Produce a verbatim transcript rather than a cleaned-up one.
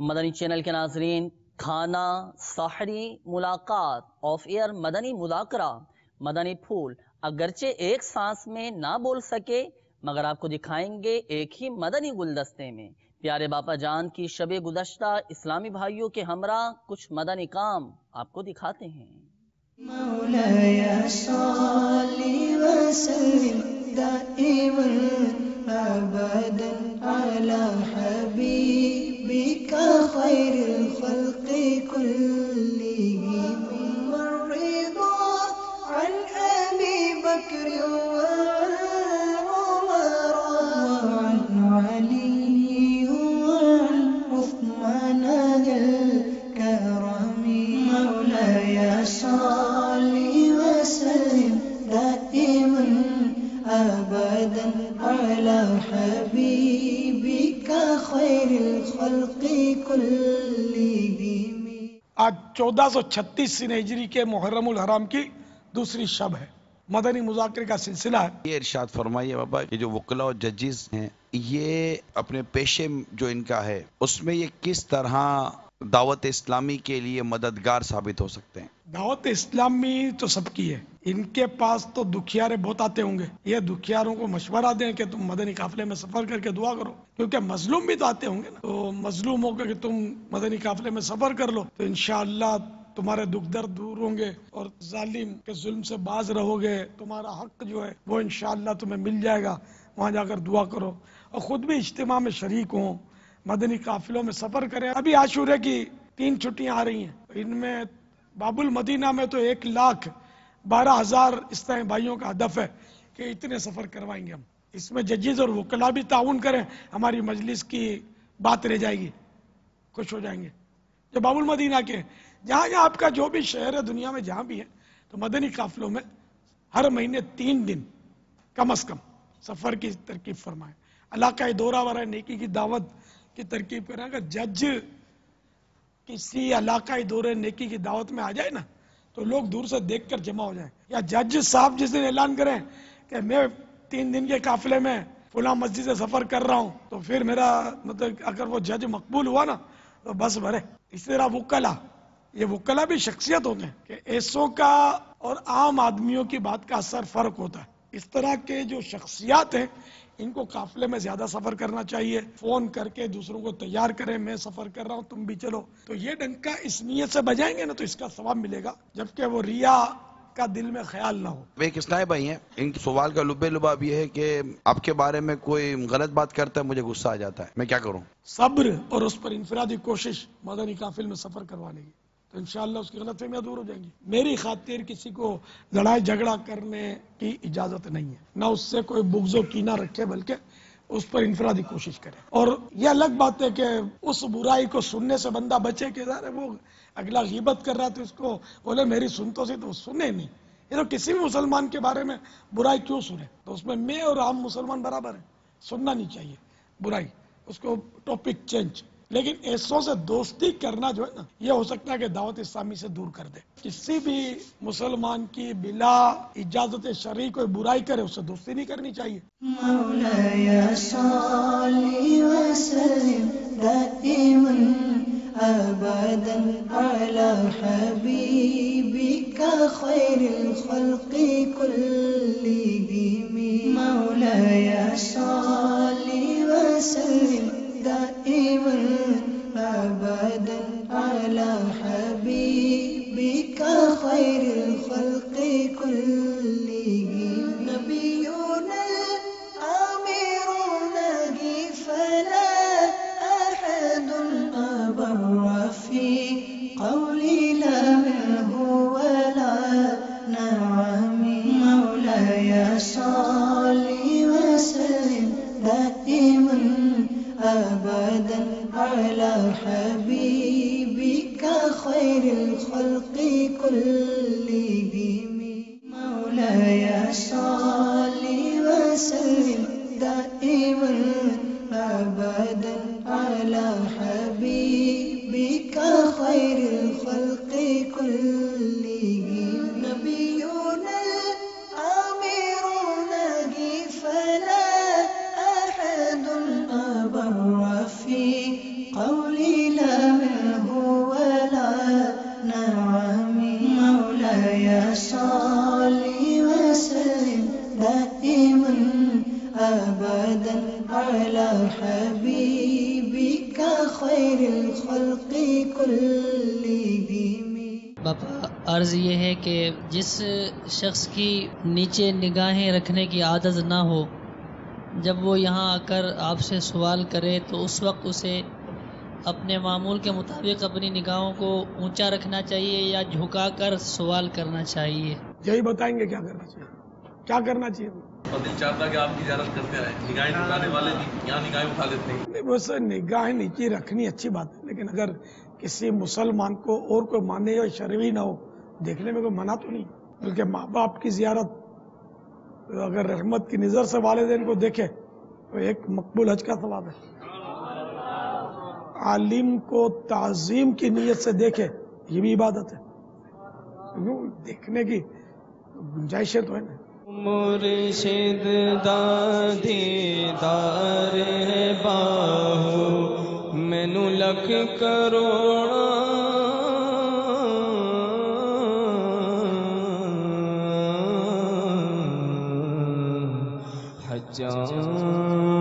مدنی channel کے ناظرین، کھانا سحری ملاقات آف ایئر مدنی مذاکرہ مدنی پھول اگرچہ ایک سانس میں نہ بول سکے مگر آپ کو دکھائیں گے ایک ہی مدنی گلدستے میں پیارے باپا جان کی شب گزشتہ اسلامی بھائیوں کے ہمراہ کچھ مدنی کام آپ کو دکھاتے ہیں۔ مولایا صلی وسلم دائما ابدا علی حبیبک خیر الخلق كلهم والرضا عن ابي بكر وعمر وعن علي وعن عثمان ذي الكرم مولاي صل وسلم دائما ابدا على حبيبك خير الخلق كلهم۔ آج چودہ سو چھتیس ہجری کے محرم الحرام کی دوسری شب ہے، مدنی مذاکرے کا سلسلہ ہے۔ یہ ارشاد فرمائیے بابا، یہ جو وکلا اور ججز ہیں یہ اپنے پیشے جو ان کا ہے اس میں یہ کس طرح دعوت اسلامی کے لیے مددگار ثابت ہو سکتے ہیں؟ دعوت اسلامی تو سب کی ہے، ان کے پاس تو دکھیارے بہت آتے ہوں گے، یہ دکھیاروں کو مشورہ دیں کہ تم مدنی قافلے میں سفر کر کے دعا کرو، کیونکہ مظلوم بھی تو آتے ہوں گے نا، تو مظلوم ہو کے کہ تم مدنی قافلے میں سفر کر لو تو انشاءاللہ تمہارے دکھ درد دور ہوں گے اور ظالم کے ظلم سے باز رہو گے، تمہارا حق جو ہے وہ انشاءاللہ تمہیں مل جائے گا، وہاں جا کر دعا کرو اور خود بھی اجتماع میں شریک ہوں، مدنی قافلوں میں سفر کریں۔ ابھی عاشورے کی تین چھٹیاں آ رہی ہیں، ان میں باب المدینہ میں تو ایک لاکھ بارہ ہزار اس طرح بھائیوں کا ہدف ہے کہ اتنے سفر کروائیں گے ہم، اس میں ججز اور وکلا بھی تعاون کریں، ہماری مجلس کی بات رہ جائے گی، خوش ہو جائیں گے۔ جو باب المدینہ کے جہاں جہاں آپ کا جو بھی شہر ہے دنیا میں جہاں بھی ہے تو مدنی قافلوں میں ہر مہینے تین دن کم از کم سفر کی ترکیب فرمائیں، علاقہ دورہ ورائے نیکی کی دعوت کی ترکیب کریں۔ اگر جج کسی علاقائی دورے نیکی کی دعوت میں آ جائے نا تو لوگ دور سے دیکھ کر جمع ہو جائیں، یا جج صاحب جس دن اعلان کریں کہ میں تین دن کے قافلے میں فلاں مسجد سے سفر کر رہا ہوں تو پھر میرا مطلب اگر وہ جج مقبول ہوا نا تو بس بھرے۔ اس طرح وکلا، یہ وکلا بھی شخصیت ہوتے ہیں کہ ایسوں کا اور عام آدمیوں کی بات کا اثر فرق ہوتا ہے، اس طرح کے جو شخصیات ہیں ان کو قافلے میں زیادہ سفر کرنا چاہیے، فون کر کے دوسروں کو تیار کریں میں سفر کر رہا ہوں تم بھی چلو، تو یہ ڈنکا اس نیت سے بجائیں گے نا تو اس کا ثواب ملے گا، جبکہ وہ ریا کا دل میں خیال نہ ہو۔ ایک اسنائے بھائی ہیں، ان سوال کا لبے لباب یہ ہے کہ آپ کے بارے میں کوئی غلط بات کرتا ہے مجھے غصہ آ جاتا ہے، میں کیا کروں؟ صبر اور اس پر انفرادی کوشش مدنی قافل میں سفر کروانے کی تو انشاءاللہ اس کی غلط فہمیاں دور ہو جائیں گی۔ میری خاطر کسی کو لڑائی جھگڑا کرنے کی اجازت نہیں ہے، نہ اس سے کوئی بغض و کینہ رکھے بلکہ اس پر انفرادی کوشش کرے۔ اور یہ الگ بات ہے کہ اس برائی کو سننے سے بندہ بچے کہ ظاہر ہے وہ اگلا غیبت کر رہا ہے تو اس کو بولے میری سنتوں سے تو وہ سنے نہیں، یہ تو کسی بھی مسلمان کے بارے میں برائی کیوں سنے، تو اس میں میں اور عام مسلمان برابر ہیں، سننا نہیں چاہیے برائی، اس کو ٹاپک چینج۔ لیکن ایسوں سے دوستی کرنا جو ہے نا یہ ہو سکتا ہے کہ دعوت اسلامی سے دور کر دے، کسی بھی مسلمان کی بلا اجازت شرعی کوئی برائی کرے اس سے دوستی نہیں کرنی چاہیے۔ مولایا صلی وسلم دائما ابدا علی حبیبک خیر الخلق كلهم مولایا صلی وسلم دائما ابدا علی حبیبک خیر الخلق كلهم نبینا الامر نجی فلا احد ابر فی قولنا منه ولا نعم مولایا صلی وسلم دائما ابدا علی حبیبک خیر الخلق كلهم مولایا صلی وسلم دائما ابدا علی حبیبک خیر الخلق كلهم نبینا الامر نجی فلا احد ابر فی قولنا منه ولا نعم مولاي صل وسلم دائما أبدا على حبيبك خير الخلق كلهم. باپا عرض یہ ہے کہ جس شخص کی نیچے نگاہیں رکھنے کی عادت نہ ہو، جب وہ یہاں آ کر آپ سے سوال کرے تو اس وقت اسے اپنے معمول کے مطابق اپنی نگاہوں کو اونچا رکھنا چاہیے یا جھکا کر سوال کرنا چاہیے؟ یہی بتائیں گے کیا کرنا چاہیے، کیا کرنا چاہیے. اور دل چاہتا کہ آپ کی زیارت کرتے رہیں. نگاہیں جھکانے والے بھی یہاں نگاہیں اٹھا لیتے ہیں. نہیں، بس نگاہیں نیچی رکھنی اچھی بات ہے، لیکن اگر کسی مسلمان کو اور کوئی مانے یا شرعی نہ ہو دیکھنے میں کوئی منع تو نہیں. بلکہ ماں باپ کی زیارت اگر رحمت کی نظر سے والدین کو دیکھے تو ایک مقبول حج کا ثواب ہے. عالم کو تعظیم کی نیت سے دیکھے یہ بھی عبادت ہے. دیکھنے کی گنجائشیں تو ہے نا. مرشد دادی دار باہو مینو لکھ کروڑا حجاں